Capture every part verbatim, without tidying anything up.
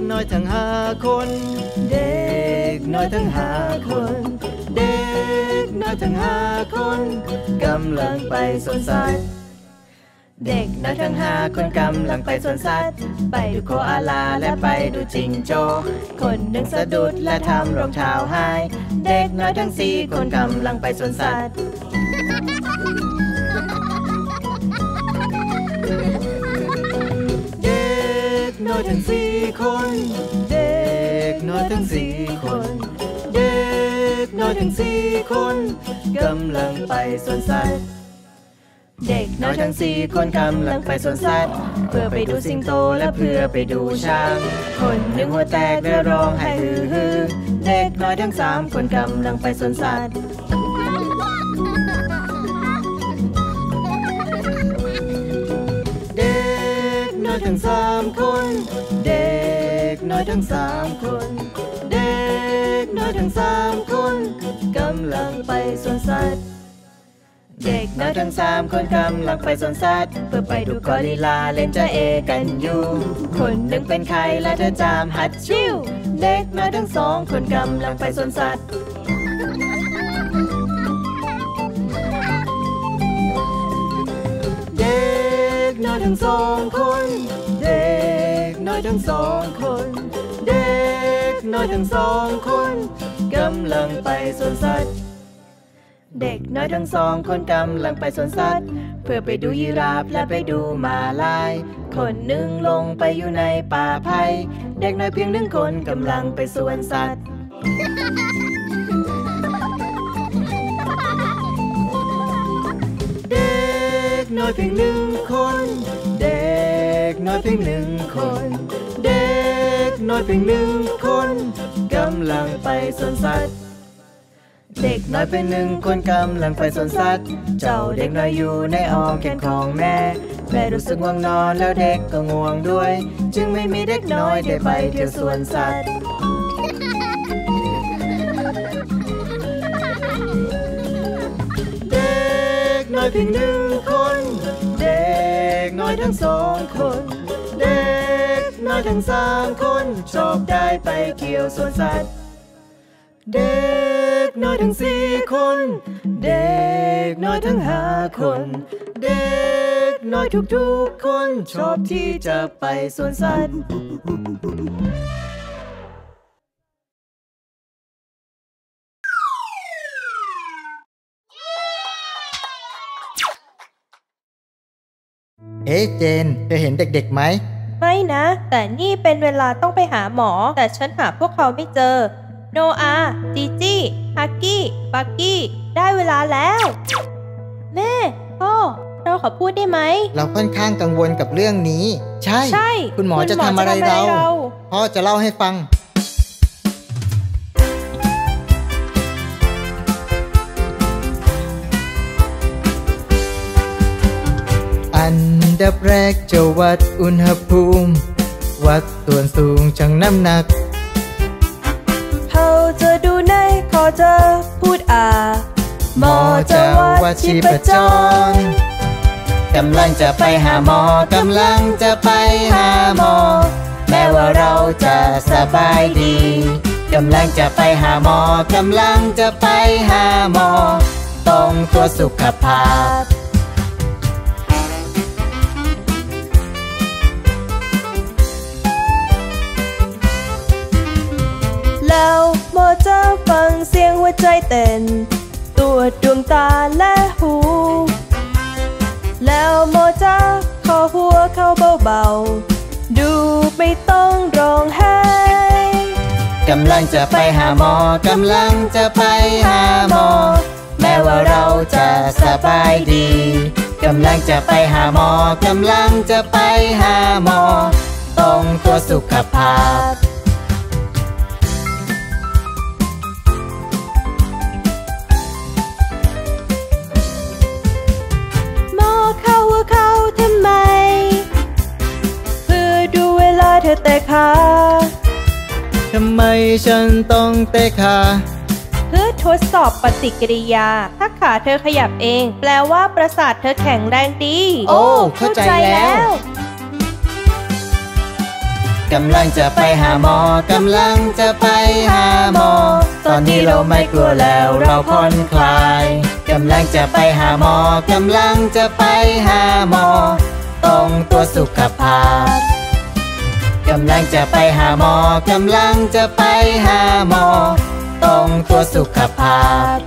น้อยทั้งห้าคนเด็กน้อยทั้งห้าคนเด็กน้อยทั้งห้าคนกำลังไปสวนสัตว์เด็กน้อยทั้งห้าคนกำลังไปสวนสัตว์ไปดูโคอาลาและไปดูจิงโจ้คนหนึ่งสะดุดและทำรองเท้าหายเด็กน้อยทั้งสี่คนกำลังไปสวนสัตว์เด็กน้อยทั้งสี่คนเด็กน้อยทั้งสี่คนเด็กน้อยทั้งสี่คนกำลังไปสวนสัตว์เด็กน้อยทั้งสี่คนกำลังไปสวนสัตว์เพื่อไปดูสิงโตและเพื่อไปดูช้างคนหนึ่งหัวแตกและร้องไห้ฮือฮือเด็กน้อยทั้งสามคนกำลังไปสวนสัตว์เด็กน้อยทั้งสามคนเด็กน้อยทั้งสามคนเด็กน้อยทั้งสามคนกำลังไปสวนสัตว์เด็กน้อยทั้งสามคนกำลังไปสวนสัตว์เพื่อไปดูกอริลลาเล่นจะเอกันอยู่คนหนึ่งเป็นไข้และเธอจามหัดชิวเด็กน้อยทั้งสองคนกำลังไปสวนสัตว์เด็กน้อยทั้งสองคนเด็กน้อยทั้งสองคนเด็กน้อยทั้งสองคนกำลังไปสวนสัตว์เด็กน้อยทั้งสองคนกำลังไปสวนสัตว์เพื่อไปดูยีราฟและไปดูม้าลายคนหนึ่งลงไปอยู่ในป่าไผ่เด็กน้อยเพียงหนึ่งคนกำลังไปสวนสัตว์เด็กน้อยเพียงหนึ่งคนเด็กน้อยเพียงหนึ่งคนเด็กน้อยเพียงหนึ่งคนกำลังไปสวนสัตว์เด็กน้อยเป็นหนึ่งคนกำลังไปสวนสัตว์เจ้าเด็กน้อยอยู่ในอ้อมแขนของแม่แม่รู้สึกง่วงนอนแล้วเด็กก็ง่วงด้วยจึงไม่มีเด็กน้อยได้ไปเที่ยวสวนสัตว์เด็กน้อยเพียงหนึ่งคนเด็กน้อยทั้งสองคนเด็กน้อยทั้งสามคนชอบได้ไปเที่ยวสวนสัตว์เด็กน้อยทั้งสี่คนเด็กน้อยทั้งห้าคนเด็กน้อยทุกๆคนชอบที่จะไปสวนสัตว์เฮ้เจนเธอเห็นเด็กๆไหมไม่นะแต่นี่เป็นเวลาต้องไปหาหมอแต่ฉันหาพวกเขาไม่เจอโนอาจีจี้ฮักกี้บักกี้ได้เวลาแล้วแม่พ่อเราขอพูดได้ไหมเราค่อนข้างกังวลกับเรื่องนี้ใช่ใช่คุณหมอจะทำอะไรเราพ่อจะเล่าให้ฟังอันดับแรกจะวัดอุณหภูมิวัดส่วนสูงชั่งน้ำหนักเขาจะดูในคอจะพูดอ่าหมอจะวัดชีพจรกำลังจะไปหาหมอกำลังจะไปหาหมอแม้ว่าเราจะสบายดีกำลังจะไปหาหมอกำลังจะไปหาหมอต้องตรวจสุขภาพแล้วหมอจะฟังเสียงหัวใจเต้นตรวจดวงตาและหูแล้วหมอจะขอหัวเข้าเบาๆดูไม่ต้องร้องไห้กำลังจะไปหาหมอกำลังจะไปหาหมอแม้ว่าเราจะสบายดีกำลังจะไปหาหมอกำลังจะไปหาหมอต้องตรวจสุขภาพเธอเตะขาทำไมฉันต้องเตะขาเพื่อทดสอบปฏิกิริยาถ้าขาเธอขยับเองแปลว่าประสาทเธอแข็งแรงดีโอ้เข้าใจแล้วกกำลังจะไปหาหมอกำลังจะไปหาหมอตอนนี้เราไม่กลัวแล้วเราผ่อนคลายกำลังจะไปหาหมอกำลังจะไปหาหมอตรงตัวสุขภาพกำลังจะไปหาหมอกำลังจะไปหาหมอตรงตัวสุขภาพ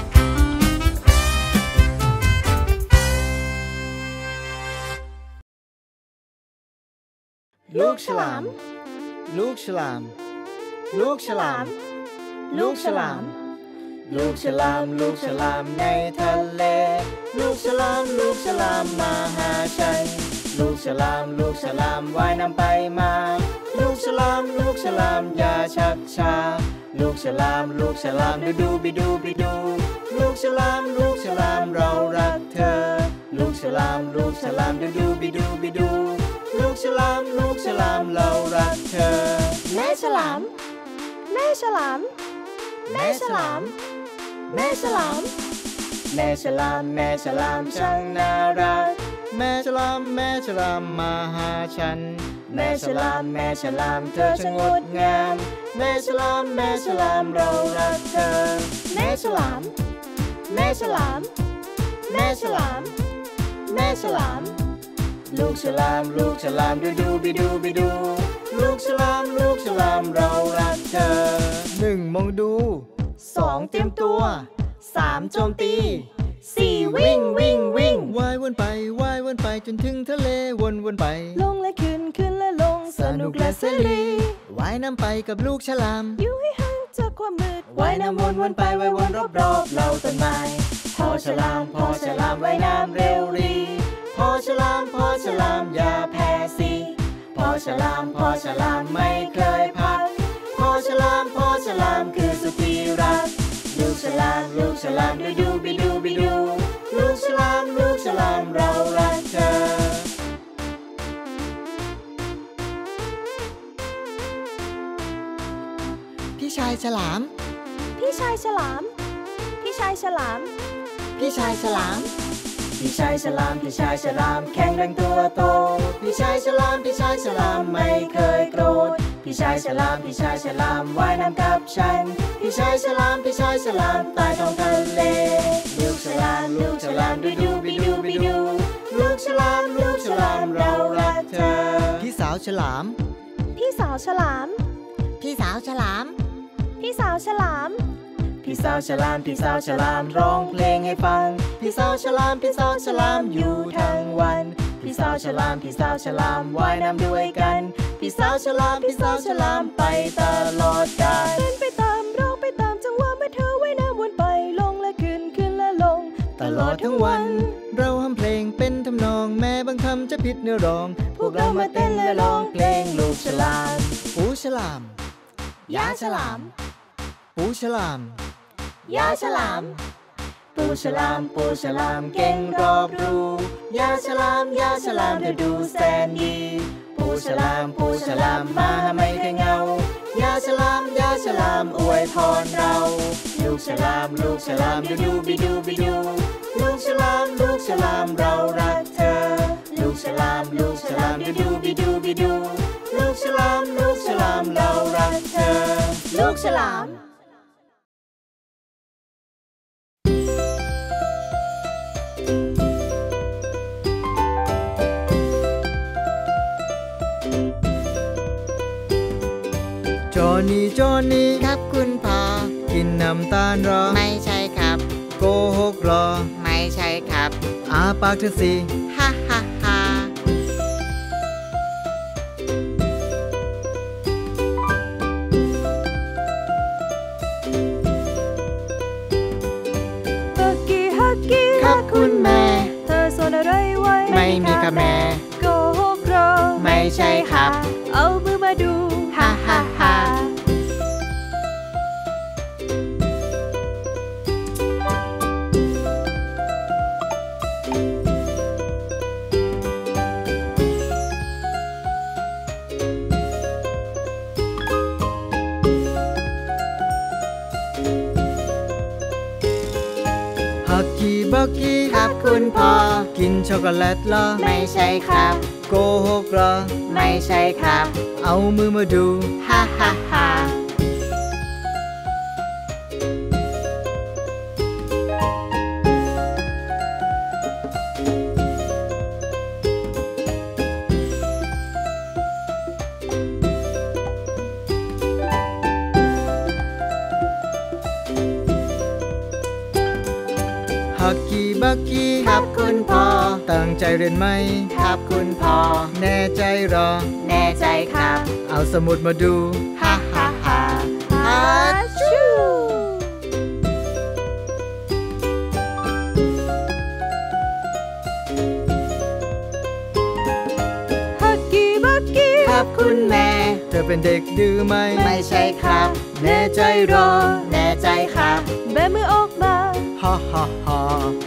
ลูกฉลามลูกฉลามลูกฉลามลูกฉลามลูกฉลามลูกฉลามในทะเลลูกฉลามลูกฉลามมาหาฉันลูกฉลามลูกฉลามว่ายน้ำไปมาลูกฉลามลูกฉลามอย่าชักช้าลูกฉลามลูกฉลามดูดูบิดูบิดูลูกฉลามลูกฉลามเรารักเธอลูกฉลามลูกฉลามดูดูบิดูบิดูลูกฉลามลูกฉลามเรารักเธอแม่ฉลามแม่ฉลามแม่ฉลามแม่ฉลามแม่ฉลามแม่ฉลามช่างน่ารักแม่ฉลามแม่ฉลามมาหาฉันแม่ฉลามแม่ฉลามเธอช่างงดงามแม่ฉลามแม่ฉลามเรารักเธอแม่ฉลามแม่ฉลามแม่ฉลามแม่ฉลามลูกฉลามลูกฉลามดูดูบิดูบิดูลูกฉลามลูกฉลามเรารักเธอหนึ่งมองดูสองเตรียมตัวสามโจมตีสี่วิ่งวิ่งวิ่งว่ายวนไปว่ายวนไปจนถึงทะเลวนวนไปลงและขึ้นขึ้นและลงสนุกและเสรีว่ายน้ำไปกับลูกฉลามอยู่ให้ห่างจากความมืดว่ายน้ำวนวนไปว่ายวนรอบรอบเราต้นไม้พอฉลามพอฉลามว่ายน้ำเร็วรีพอฉลามพอฉลามอย่าแพ้สิพอฉลามพอฉลามไม่เคยพักพอฉลามพอฉลามคือสุดที่รักลูกฉลามลูกฉลามดูดูบิดูบิดูลูกฉลามลูกฉลามเรารักเธอพี่ชายฉลามพี่ชายฉลามพี่ชายฉลามพี่ชายฉลามพี่ชายฉลามพี่ชายฉลามแข็งแรงตัวโตพี่ชายฉลามพี่ชายฉลามไม่เคยโกรธพี่ชายฉลามพี่ชายฉลามว่ายน้ำกับฉันพี่ชายฉลามพี่ชายฉลามใต้ท้องทะเลลูกฉลามลูกฉลามดูดูบิดูบิดูลูกฉลามลูกฉลามเรารักเธอพี่สาวฉลามพี่สาวฉลามพี่สาวฉลามพี่สาวฉลามพี่สาวฉลามพี่สาวฉลามร้องเพลงให้ฟังพี่สาวฉลามพี่สาวฉลามอยู่ทั้งวันพี่สาวฉลามพี่สาวฉลามว่ายน้ำด้วยกันพี่สาวฉลามพี่สาวฉลามไปตลอดกาลเป็นไปตามร้องไปตามจังหวะเมื่อเธอว่ายน้ำวนไปลงและขึ้นขึ้นและลงตลอดทั้งวันเราทำเพลงเป็นทำนองแม้บางคำจะผิดเนื้อร้องพวกเรามาเต้นและร้องเพลงลูกฉลามปูฉลามยาฉลามปูฉลามยาฉลามปูฉลามปูฉลามเก่งรอบรู้ยาฉลามยาฉลามเธอดูแสนดีปูฉลามปูฉลามมาไม่เคยเหงายาฉลามยาฉลามอวยพรเราลูกฉลามลูกฉลามดูดูบิดูบิดูลูกฉลามลูกฉลามเรารักเธอลูกฉลามลูกฉลามดูดูบิดูบิดูลูกฉลามลูกฉลามเรารักเธอลูกฉลามจอนี่จอนี่ครับคุณพ่อกินน้ำตาลหรอไม่ใช่ครับโกหกหรอไม่ใช่ครับอาปากเธอสิฮ่าฮ่าฮ่าฮักกี้ฮักกี้ครับคุณแม่เธอสอนอะไรไว้ไม่มีค่ะแม่โกหกหรอไม่ใช่ครับเอามือมาดูฮ่าฮ่าฮ่าฮักกี้บักกี้ครับคุณพ่อกินช็อกโกแลตเหรอไม่ใช่ครับโกหกเหรอไม่ใช่ครับเอามือมาดูฮ่าฮ่าฮ่าฮักกี้บักกี้ครับคุณพ่อตั้งใจเรียนไหมครับคุณพ่อแน่ใจหรอแน่ใจครับเอาสมุดมาดูฮ่าฮ่าฮ่าฮัชูฮักกี้บักกี้ครับคุณแม่เธอเป็นเด็กดื้อไหมไม่ใช่ครับแน่ใจหรอแน่ใจครับแบมือออกมาฮ่าฮ่าฮ่า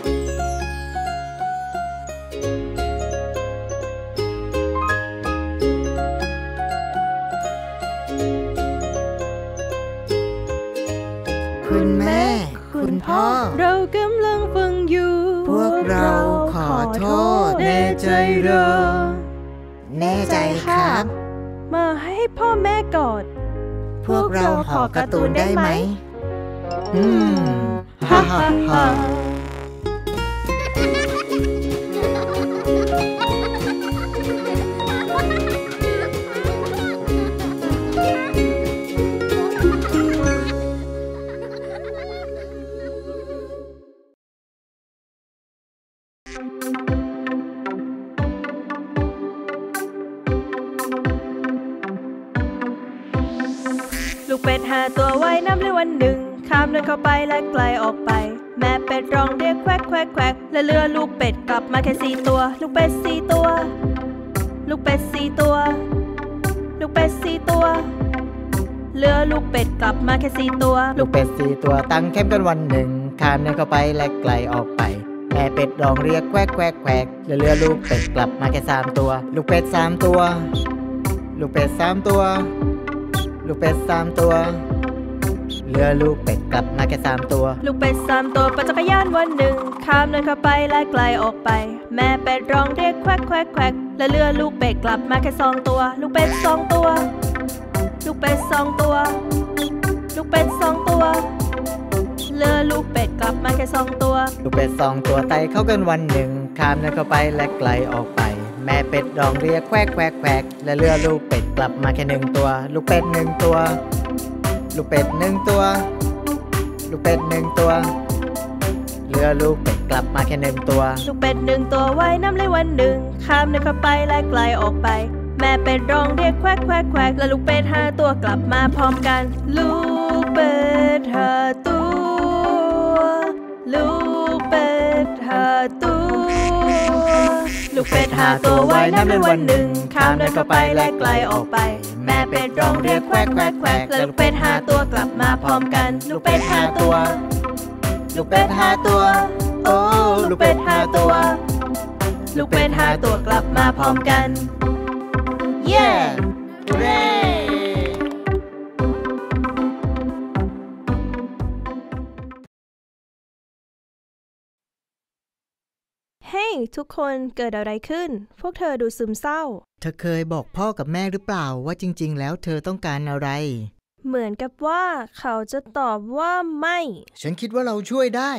คุณแม่คุณพ่อเรากำลังฟังอยู่พวกเราขอโทษแน่ใจหรอแน่ใจครับมาให้พ่อแม่กอดพวกเราขอการ์ตูนได้ไหมอืมฮ่าฮ่าฮ่าลูกเป็ดหาตัวว่ายน้ำในวันหนึ่งข้ามเดินเข้าไปและไกลออกไปแม่เป็ดร้องเรียกแควกแควกแควกและเรือลูกเป็ดกลับมาแค่สี่ตัวลูกเป็ดสี่ตัวลูกเป็ดสี่ตัวลูกเป็ดสี่ตัวเรือลูกเป็ดกลับมาแค่สี่ตัวลูกเป็ดสี่ตัวตั้งแคมป์กันวันหนึ่งข้ามเดินเข้าไปและไกลออกไปแม่เป็ดร้องเรียกแควกแควกแควกและเรือลูกเป็ดกลับมาแค่สามตัวลูกเป็ดสามตัวลูกเป็ดสามตัวลูกเป็ดสามตัวเรือลูกเป็ดกลับมาแค่สามตัวลูกเป็ดสามตัวปั่นจักรยานวันหนึ่งข้ามเดินเข้าไปและไกลออกไปแม่เป็ดร้องเรียกแควกแควกแควกและเรือลูกเป็ดกลับมาแค่สองตัวลูกเป็ดสองตัวลูกเป็ดสองตัวลูกเป็ดสองตัวเรือลูกเป็ดกลับมาแค่สองตัวลูกเป็ดสองตัวไต่เข้ากันวันหนึ่งข้ามเดินเข้าไปและไกลออกไปแม่เป็ดร้องเรียกแควกแควกแควกและเรือลูกเป็ดกลับมาแค่หนึ่งตัวลูกเป็ดหนึ่งตัวลูกเป็ดหนึ่งตัวลูกเป็ดหนึ่งตัวเรือลูกเป็ดกลับมาแค่หนึ่งตัวลูกเป็ดหนึ่งตัวว่ายน้ำในวันหนึ่งข้ามเดินเข้าไปและไกลออกไปแม่เป็ดร้องเรียกแควกแควกแควกและลูกเป็ดห้าตัวกลับมาพร้อมกันลูกเป็ดห้าตัวลูกเป็ดห้าตัวลูกเป็ดห้าตัวว่ายน้ำในวันหนึ่งข้ามเดินเข้าไปและไกลออกไปแม่เป็ดร้องเรียกแควกแควกแควกและลูกเป็ดห้าตัวกลับมาพร้อมกันลูกเป็ดห้าตัวลูกเป็ดห้าตัวโอ้ลูกเป็ดห้าตัวลูกเป็ดห้าตัวกลับมาพร้อมกันเย้เร่เฮ้ hey, ทุกคนเกิดอะไรขึ้นพวกเธอดูซึมเศร้าเธอเคยบอกพ่อกับแม่หรือเปล่าว่าจริงๆแล้วเธอต้องการอะไรเหมือนกับว่าเขาจะตอบว่าไม่ฉันคิดว่าเราช่วยได้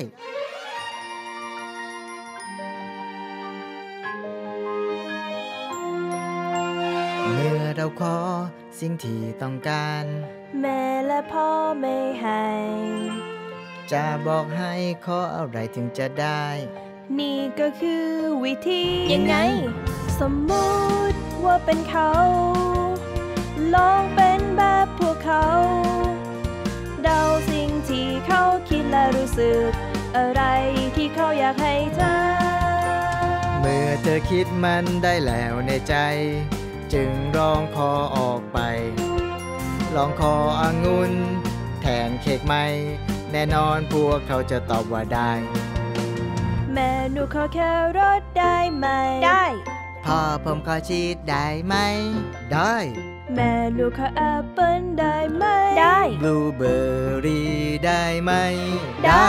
เมื่อเราขอสิ่งที่ต้องการแม่และพ่อไม่ให้จะบอกให้ขออะไรถึงจะได้นี่ก็คือวิธียังไงสมมติว่าเป็นเขาลองเป็นแบบพวกเขาเดาสิ่งที่เขาคิดและรู้สึกอะไรที่เขาอยากให้เธอเมื่อเธอคิดมันได้แล้วในใจจึงร้องขอออกไปลองขอองุ่นแทนเค้กไหมแน่นอนพวกเขาจะตอบว่าได้แม่หนูขอแครอทได้ไหมได้พ่อผมขอชีสได้ไหมได้แม่หนูขอแอปเปิ้ลได้ไหมได้บลูเบอร์รี่ได้ไหมได้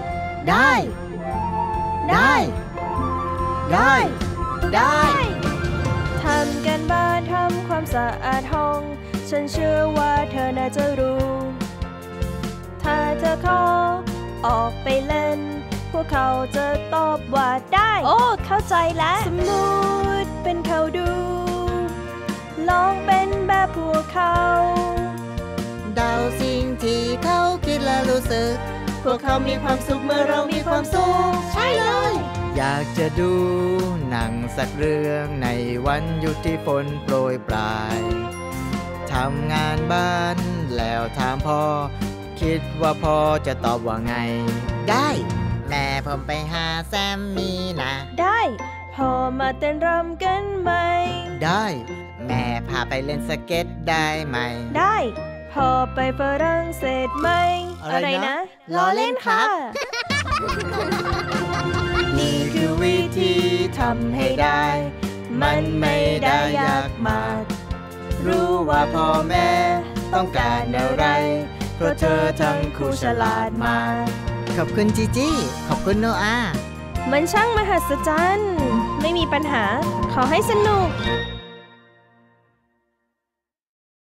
ได้ได้ได้ได้ำการบ้านทำความสะอาดห้องฉันเชื่อว่าเธอน่าจะรู้ถ้าเธอขอออกไปเล่นพวกเขาจะตอบว่าได้โอ้เข้าใจแล้วสมมุติเป็นเขาดูลองเป็นแบบพวกเขาเดาสิ่งที่เขาคิดและรู้สึกพวกเขามีความสุขเมื่อเรามีความสุขใช่เลยอยากจะดูหนังสักเรื่องในวันหยุดที่ฝนโปรยปลายทำงานบ้านแล้วถามพ่อคิดว่าพ่อจะตอบว่าไงได้แม่ผมไปหาแซมมี่นะได้พ่อมาเต้นรำกันไหมได้แม่พาไปเล่นสเก็ตได้ไหมได้พ่อไปฝรั่งเศสไหมอะไรนะล้อเล่นค่ะ นี่คือวิธีทำให้ได้มันไม่ได้ยากมากรู้ว่าพ่อแม่ต้องการอะไรเพราะเธอทั้งคู่ฉลาดมากขอบคุณจีจี้ขอบคุณโนอามันช่างมหัศจรรย์ไม่มีปัญหาขอให้สนุก